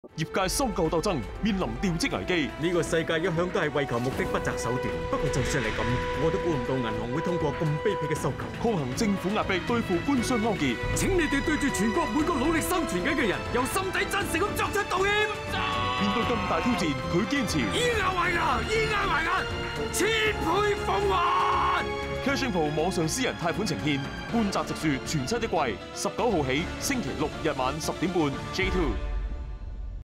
業界收購鬥爭面臨調職危機。 呢個世界一向都係為求目的不擇手段。不過就算係咁，我都估唔到銀行會通過咁卑鄙嘅收購。 抗衡政府壓迫，對付官商勾結。 請你哋對住全國每個努力生存緊嘅人，由心底真誠咁作出道歉。 面對咁大挑戰，佢堅持以牙還牙，以眼還眼，千倍奉還。 Cashing Pro 網上私人貸款呈獻半澤直樹全7一季，19號起星期六日晚10點半 J2。